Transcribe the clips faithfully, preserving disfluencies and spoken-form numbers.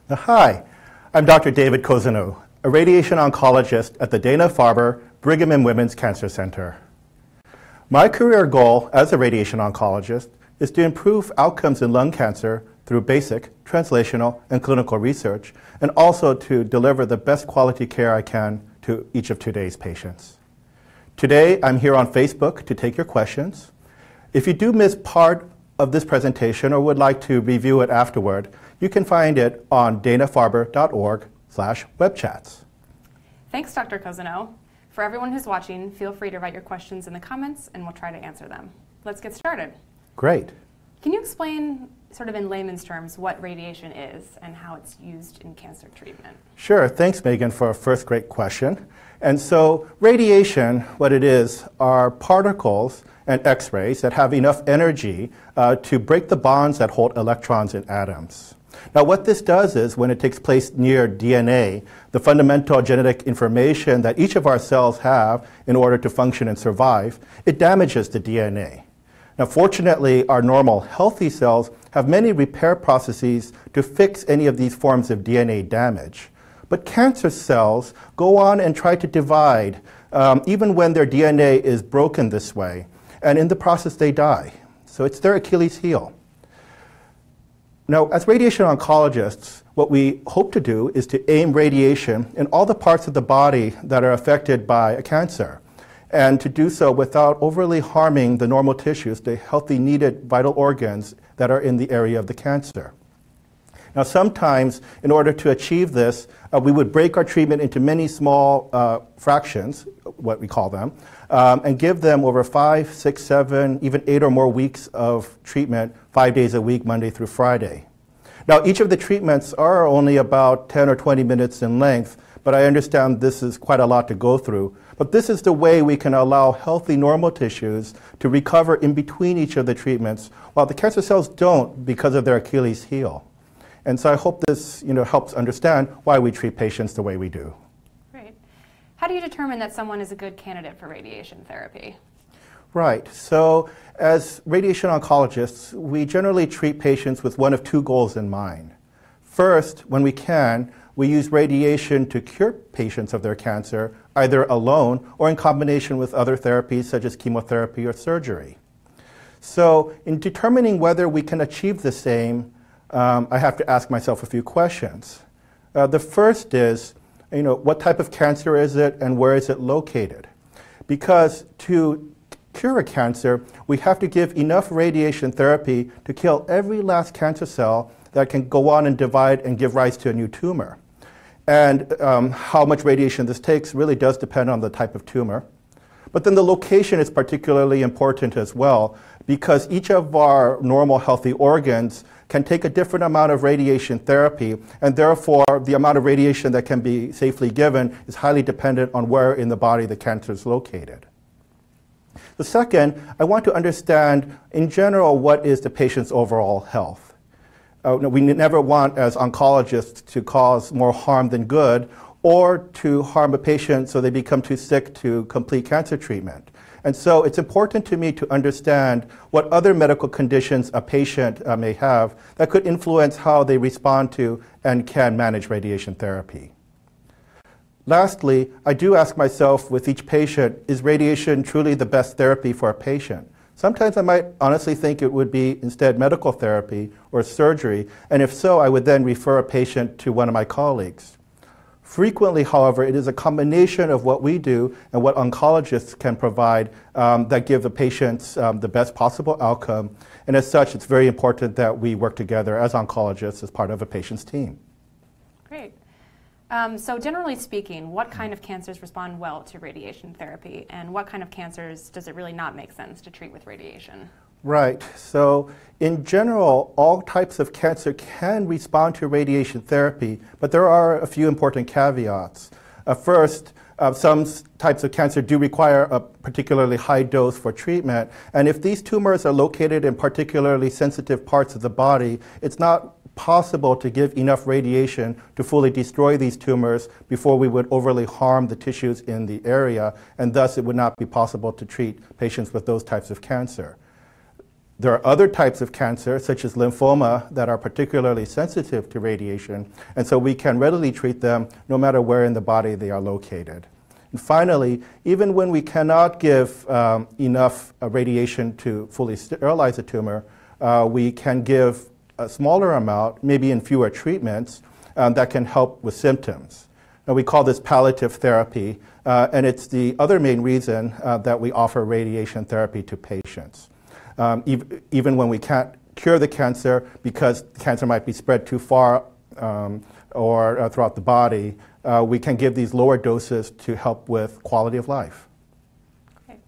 Hi, I'm Doctor David Cousino, a radiation oncologist at the Dana-Farber Brigham and Women's Cancer Center. My career goal as a radiation oncologist is to improve outcomes in lung cancer through basic, translational, and clinical research, and also to deliver the best quality care I can to each of today's patients. Today, I'm here on Facebook to take your questions. If you do miss part of this presentation or would like to review it afterward, you can find it on dana farber dot org slash webchats. Thanks, Doctor Cousino. For everyone who's watching, feel free to write your questions in the comments and we'll try to answer them. Let's get started. Great. Can you explain, sort of in layman's terms, what radiation is and how it's used in cancer treatment? Sure. Thanks, Megan, for a first great question. And so radiation, what it is, are particles and X-rays that have enough energy uh, to break the bonds that hold electrons in atoms. Now, what this does is, when it takes place near D N A, the fundamental genetic information that each of our cells have in order to function and survive, it damages the D N A. Now, fortunately, our normal healthy cells have many repair processes to fix any of these forms of D N A damage. But cancer cells go on and try to divide, um, even when their D N A is broken this way. And in the process, they die. So it's their Achilles heel. Now, as radiation oncologists, what we hope to do is to aim radiation in all the parts of the body that are affected by a cancer, and to do so without overly harming the normal tissues, the healthy, needed vital organs that are in the area of the cancer. Now, sometimes, in order to achieve this, uh, we would break our treatment into many small uh, fractions, what we call them, um, and give them over five, six, seven, even eight or more weeks of treatment, five days a week, Monday through Friday. Now, each of the treatments are only about ten or twenty minutes in length, but I understand this is quite a lot to go through. But this is the way we can allow healthy, normal tissues to recover in between each of the treatments, while the cancer cells don't because of their Achilles heel. And so I hope this you know, helps understand why we treat patients the way we do. Great. How do you determine that someone is a good candidate for radiation therapy? Right. So as radiation oncologists, we generally treat patients with one of two goals in mind. First, when we can, we use radiation to cure patients of their cancer, either alone or in combination with other therapies such as chemotherapy or surgery. So in determining whether we can achieve the same, Um, I have to ask myself a few questions. Uh, the first is, you know, what type of cancer is it and where is it located? Because to cure a cancer, we have to give enough radiation therapy to kill every last cancer cell that can go on and divide and give rise to a new tumor. And um, how much radiation this takes really does depend on the type of tumor. But then the location is particularly important as well, because each of our normal healthy organs can take a different amount of radiation therapy, and therefore the amount of radiation that can be safely given is highly dependent on where in the body the cancer is located. The second, I want to understand in general what is the patient's overall health. Uh, we never want, as oncologists, to cause more harm than good, or to harm a patient so they become too sick to complete cancer treatment. And so it's important to me to understand what other medical conditions a patient uh, may have that could influence how they respond to and can manage radiation therapy. Lastly, I do ask myself with each patient, is radiation truly the best therapy for a patient? Sometimes I might honestly think it would be instead medical therapy or surgery, and if so, I would then refer a patient to one of my colleagues. Frequently, however, it is a combination of what we do and what oncologists can provide um, that give the patients um, the best possible outcome. And as such, it's very important that we work together as oncologists as part of a patient's team. Great. Um, so generally speaking, what kind of cancers respond well to radiation therapy, and what kind of cancers does it really not make sense to treat with radiation? Right. So in general, all types of cancer can respond to radiation therapy, but there are a few important caveats. Uh, first, uh, some types of cancer do require a particularly high dose for treatment, and if these tumors are located in particularly sensitive parts of the body, it's not possible to give enough radiation to fully destroy these tumors before we would overly harm the tissues in the area, and thus it would not be possible to treat patients with those types of cancer. There are other types of cancer, such as lymphoma, that are particularly sensitive to radiation, and so we can readily treat them no matter where in the body they are located. And finally, even when we cannot give um, enough uh, radiation to fully sterilize a tumor, uh, we can give a smaller amount, maybe in fewer treatments, um, that can help with symptoms. Now, we call this palliative therapy, uh, and it's the other main reason uh, that we offer radiation therapy to patients. Um, ev- even when we can't cure the cancer because the cancer might be spread too far um, or uh, throughout the body, uh, we can give these lower doses to help with quality of life. Okay.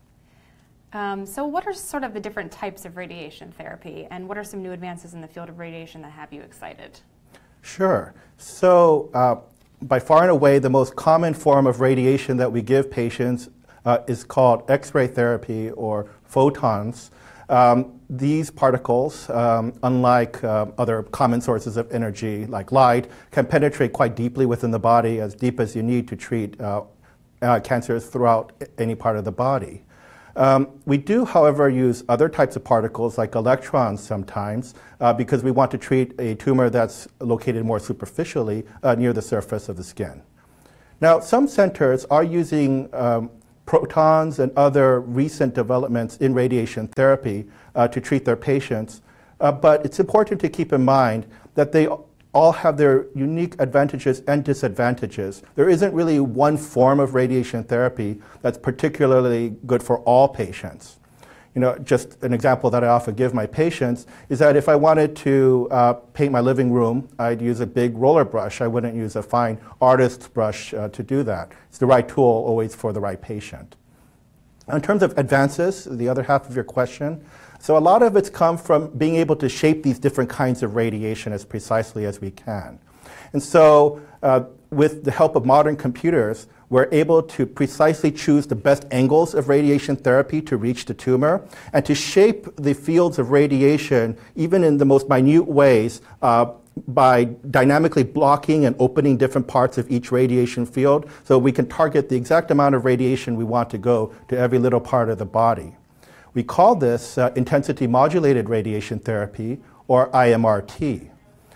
Um, so what are sort of the different types of radiation therapy, and what are some new advances in the field of radiation that have you excited? Sure. So uh, by far and away, the most common form of radiation that we give patients uh, is called X-ray therapy or photons. Um, these particles, um, unlike uh, other common sources of energy like light, can penetrate quite deeply within the body, as deep as you need to treat uh, uh, cancers throughout any part of the body. Um, we do, however, use other types of particles like electrons sometimes uh, because we want to treat a tumor that's located more superficially uh, near the surface of the skin. Now, some centers are using um, protons and other recent developments in radiation therapy uh, to treat their patients. Uh, but it's important to keep in mind that they all have their unique advantages and disadvantages. There isn't really one form of radiation therapy that's particularly good for all patients. You know, just an example that I often give my patients is that if I wanted to uh, paint my living room, I'd use a big roller brush. I wouldn't use a fine artist's brush uh, to do that. It's the right tool always for the right patient. In terms of advances, the other half of your question, so a lot of it's come from being able to shape these different kinds of radiation as precisely as we can. And so uh, with the help of modern computers, we're able to precisely choose the best angles of radiation therapy to reach the tumor and to shape the fields of radiation even in the most minute ways uh, by dynamically blocking and opening different parts of each radiation field so we can target the exact amount of radiation we want to go to every little part of the body. We call this uh, intensity modulated radiation therapy, or I M R T.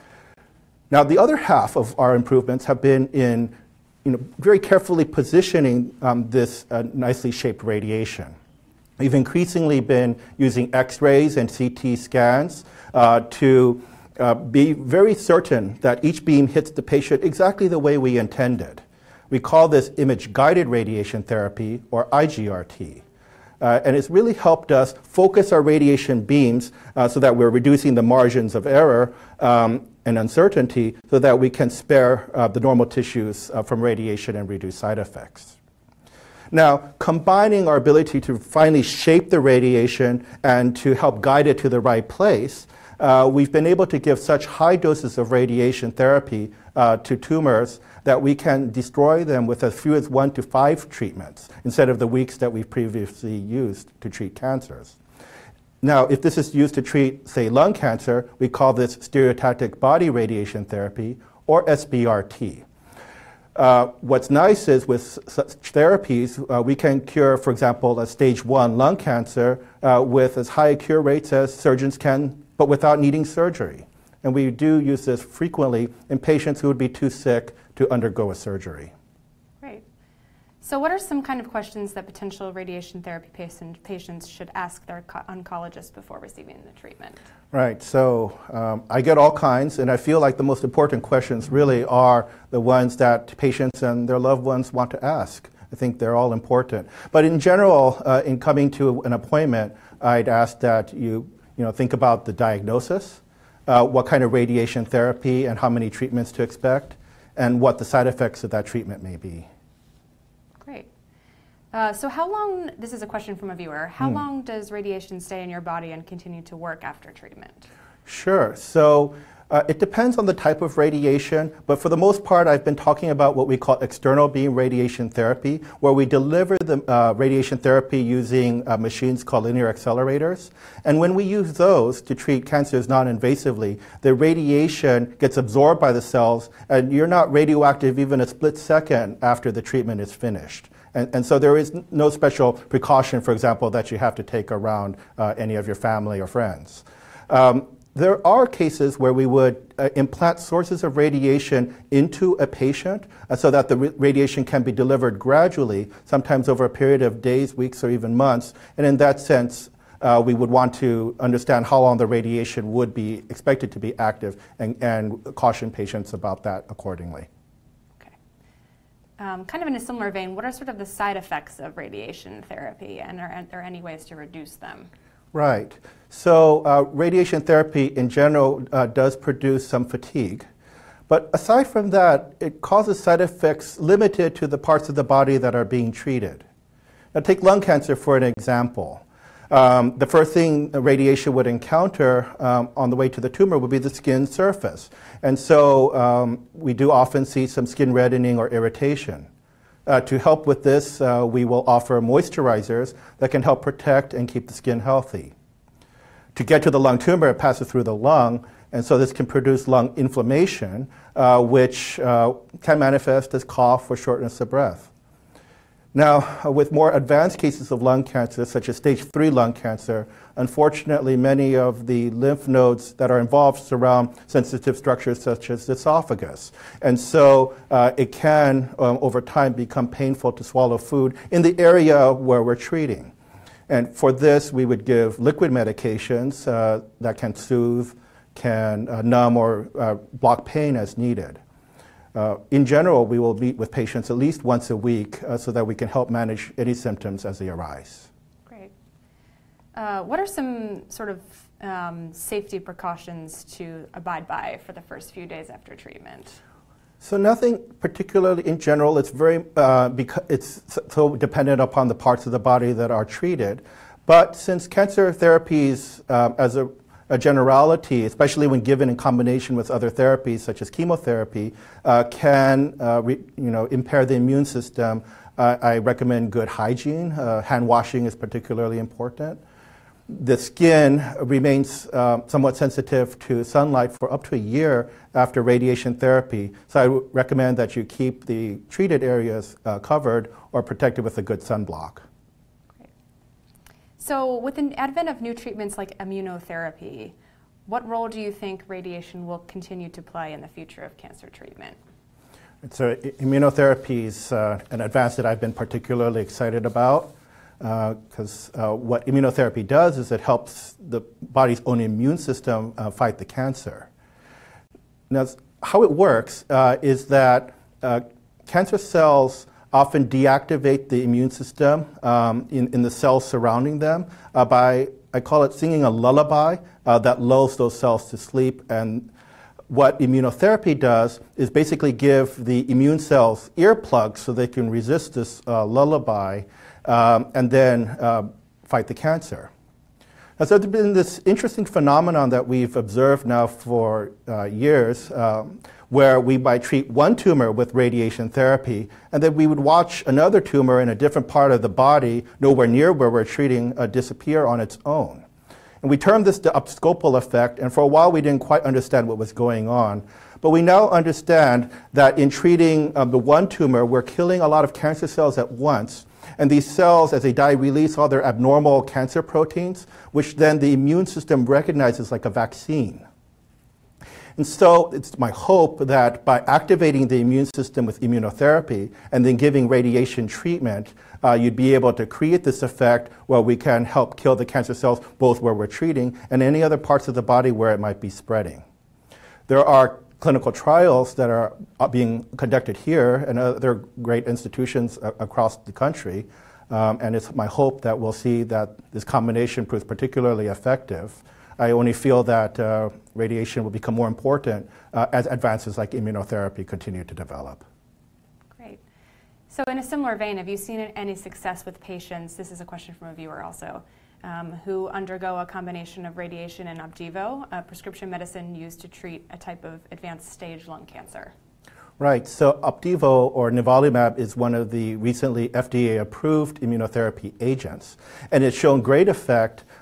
Now, the other half of our improvements have been in you know, very carefully positioning um, this uh, nicely shaped radiation. We've increasingly been using X-rays and C T scans uh, to uh, be very certain that each beam hits the patient exactly the way we intended. We call this image-guided radiation therapy, or I G R T. Uh, and it's really helped us focus our radiation beams uh, so that we're reducing the margins of error um, and uncertainty so that we can spare uh, the normal tissues uh, from radiation and reduce side effects. Now, combining our ability to finally shape the radiation and to help guide it to the right place, uh, we've been able to give such high doses of radiation therapy uh, to tumors that we can destroy them with as few as one to five treatments instead of the weeks that we've previously used to treat cancers. Now, if this is used to treat, say, lung cancer, we call this stereotactic body radiation therapy, or S B R T. Uh, what's nice is with such therapies, uh, we can cure, for example, a stage one lung cancer uh, with as high cure rates as surgeons can, but without needing surgery. And we do use this frequently in patients who would be too sick to undergo a surgery. Great. So what are some kind of questions that potential radiation therapy patient, patients should ask their oncologist before receiving the treatment? Right, so um, I get all kinds, and I feel like the most important questions really are the ones that patients and their loved ones want to ask. I think they're all important. But in general, uh, in coming to an appointment, I'd ask that you, you know, think about the diagnosis, uh, what kind of radiation therapy and how many treatments to expect, and what the side effects of that treatment may be. Great. Uh, so how long, this is a question from a viewer, how hmm. long does radiation stay in your body and continue to work after treatment? Sure. So uh, it depends on the type of radiation, but for the most part, I've been talking about what we call external beam radiation therapy, where we deliver the uh, radiation therapy using uh, machines called linear accelerators. And when we use those to treat cancers non-invasively, the radiation gets absorbed by the cells, and you're not radioactive even a split second after the treatment is finished. And, and so there is no special precaution, for example, that you have to take around uh, any of your family or friends. Um, there are cases where we would uh, implant sources of radiation into a patient uh, so that the radiation can be delivered gradually, sometimes over a period of days, weeks, or even months. And in that sense, Uh, we would want to understand how long the radiation would be expected to be active and, and caution patients about that accordingly. Okay. Um, kind of in a similar vein, what are sort of the side effects of radiation therapy, and are, are there any ways to reduce them? Right. So uh, radiation therapy in general uh, does produce some fatigue. But aside from that, it causes side effects limited to the parts of the body that are being treated. Now take lung cancer for an example. Um, the first thing radiation would encounter um, on the way to the tumor would be the skin surface. And so um, we do often see some skin reddening or irritation. Uh, to help with this, uh, we will offer moisturizers that can help protect and keep the skin healthy. To get to the lung tumor, it passes through the lung, and so this can produce lung inflammation, uh, which uh, can manifest as cough or shortness of breath. Now, with more advanced cases of lung cancer, such as stage three lung cancer, unfortunately, many of the lymph nodes that are involved surround sensitive structures such as the esophagus. And so uh, it can, um, over time, become painful to swallow food in the area where we're treating. And for this, we would give liquid medications uh, that can soothe, can uh, numb, or uh, block pain as needed. Uh, in general, we will meet with patients at least once a week uh, so that we can help manage any symptoms as they arise. Great. Uh, what are some sort of um, safety precautions to abide by for the first few days after treatment? So nothing particularly in general. It's very uh, beca- it's so dependent upon the parts of the body that are treated. But since cancer therapies, um, as a A generality, especially when given in combination with other therapies such as chemotherapy, uh, can uh, re, you know, impair the immune system. Uh, I recommend good hygiene. Uh, hand washing is particularly important. The skin remains uh, somewhat sensitive to sunlight for up to a year after radiation therapy. So I w- recommend that you keep the treated areas uh, covered or protected with a good sunblock. So with the advent of new treatments like immunotherapy, what role do you think radiation will continue to play in the future of cancer treatment? So immunotherapy is uh, an advance that I've been particularly excited about because uh, uh, what immunotherapy does is it helps the body's own immune system uh, fight the cancer. Now, how it works uh, is that uh, cancer cells often deactivate the immune system um, in, in the cells surrounding them uh, by, I call it singing a lullaby uh, that lulls those cells to sleep. And what immunotherapy does is basically give the immune cells earplugs so they can resist this uh, lullaby um, and then uh, fight the cancer. Now, so there's been this interesting phenomenon that we've observed now for uh, years um, where we might treat one tumor with radiation therapy, and then we would watch another tumor in a different part of the body, nowhere near where we're treating, uh, disappear on its own. And we termed this the abscopal effect, and for a while we didn't quite understand what was going on. But we now understand that in treating um, the one tumor, we're killing a lot of cancer cells at once, and these cells, as they die, release all their abnormal cancer proteins, which then the immune system recognizes like a vaccine. And so it's my hope that by activating the immune system with immunotherapy and then giving radiation treatment, uh, you'd be able to create this effect where we can help kill the cancer cells both where we're treating and any other parts of the body where it might be spreading. There are clinical trials that are being conducted here and other great institutions across the country, um, and it's my hope that we'll see that this combination proves particularly effective. I only feel that uh, radiation will become more important uh, as advances like immunotherapy continue to develop. Great. So in a similar vein, have you seen any success with patients, this is a question from a viewer also, um, who undergo a combination of radiation and Opdivo, a prescription medicine used to treat a type of advanced stage lung cancer? Right, so Opdivo or nivolumab is one of the recently F D A-approved immunotherapy agents, and it's shown great effect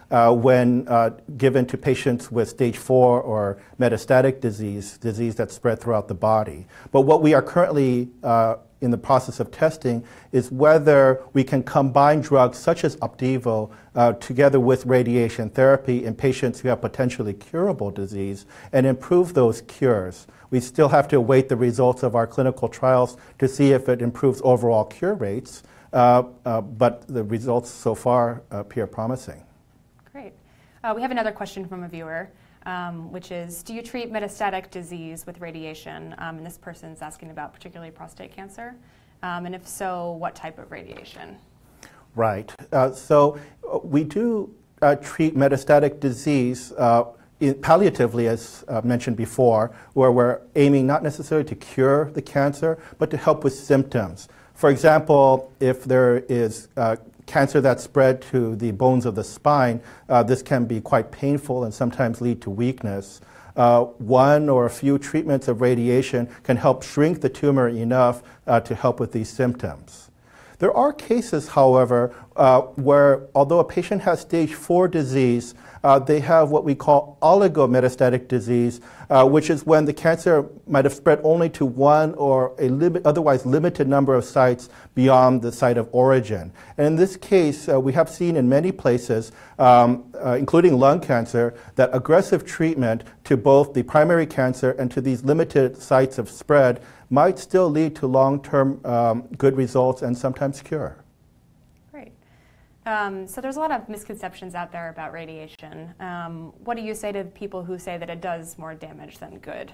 uh, when uh, given to patients with stage four or metastatic disease, disease that's spread throughout the body. But what we are currently uh, in the process of testing is whether we can combine drugs such as Opdivo uh, together with radiation therapy in patients who have potentially curable disease and improve those cures. We still have to await the results of our clinical trials to see if it improves overall cure rates, uh, uh, but the results so far appear promising. Great. Uh, we have another question from a viewer. Um, which is, do you treat metastatic disease with radiation? Um, and this person's asking about particularly prostate cancer. Um, and if so, what type of radiation? Right. Uh, so uh, we do uh, treat metastatic disease uh, in palliatively, as uh, mentioned before, where we're aiming not necessarily to cure the cancer, but to help with symptoms. For example, if there is uh, cancer that's spread to the bones of the spine, uh, this can be quite painful and sometimes lead to weakness. Uh, one or a few treatments of radiation can help shrink the tumor enough uh, to help with these symptoms. There are cases, however, uh, where although a patient has stage four disease, uh, they have what we call oligometastatic disease, uh, which is when the cancer might have spread only to one or a limit, otherwise limited number of sites beyond the site of origin. And in this case, uh, we have seen in many places, um, uh, including lung cancer, that aggressive treatment to both the primary cancer and to these limited sites of spread might still lead to long-term um, good results and sometimes cure. Great. Um, so there's a lot of misconceptions out there about radiation. Um, what do you say to people who say that it does more damage than good?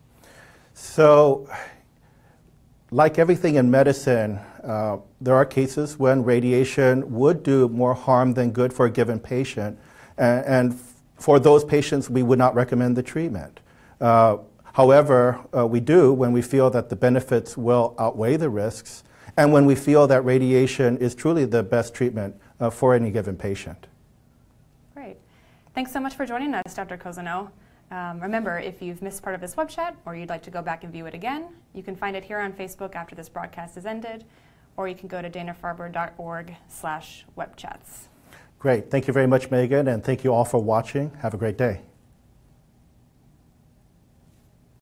So, like everything in medicine, uh, there are cases when radiation would do more harm than good for a given patient. And, and for those patients, we would not recommend the treatment. Uh, However, uh, we do when we feel that the benefits will outweigh the risks and when we feel that radiation is truly the best treatment uh, for any given patient. Great. Thanks so much for joining us, Doctor Cousino. Um, remember, if you've missed part of this web chat or you'd like to go back and view it again, you can find it here on Facebook after this broadcast has ended, or you can go to dana farber dot org slash webchats. Great. Thank you very much, Megan, and thank you all for watching. Have a great day.